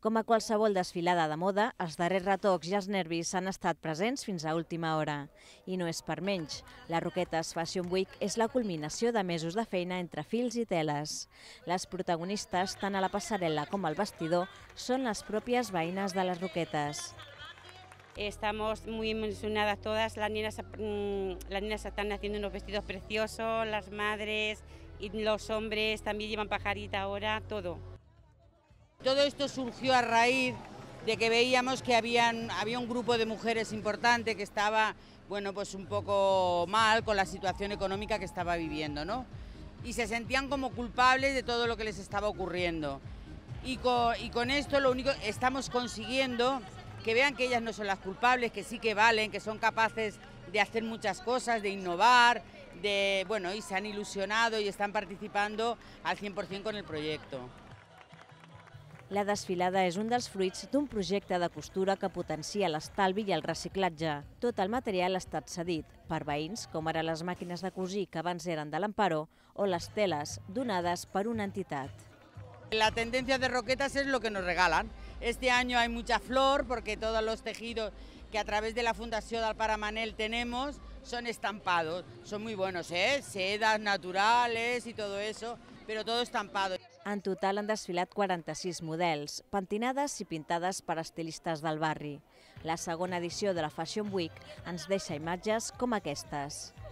Com a qualsevol desfilada de moda, els darrers retocs i els nervis han estat presents fins a última hora. I no és per menys. La Roquetes Fashion Week és la culminació de mesos de feina entre fils i teles. Les protagonistes, tant a la passarel·la com al vestidor, són les pròpies veïnes de les Roquetes. Estamos muy emocionadas todas, las niñas están haciendo unos vestidos preciosos, las madres y los hombres también llevan pajarita ahora, todo. Todo esto surgió a raíz de que veíamos que había un grupo de mujeres importante que estaba, bueno, pues un poco mal con la situación económica que estaba viviendo, ¿no? Y se sentían como culpables de todo lo que les estaba ocurriendo. Y con esto lo único que estamos consiguiendo que vean que ellas no son las culpables, que sí que valen, que son capaces de hacer muchas cosas, de innovar, y se han ilusionado y están participando al 100% con el proyecto. La desfilada és un dels fruits d'un projecte de costura que potencia l'estalvi i el reciclatge. Tot el material ha estat cedit per veïns, com ara les màquines de cosir que abans eren de l'Amparo, o les teles donades per una entitat. La tendencia de Roquetas es lo que nos regalan. Este año hay mucha flor porque todos los tejidos que a través de la Fundación del Paramanel tenemos son estampados. Son muy buenos, sedas naturales y todo eso, pero todo estampado. En total han desfilat 46 models, pentinades i pintades per estilistes del barri. La segona edició de la Fashion Week ens deixa imatges com aquestes.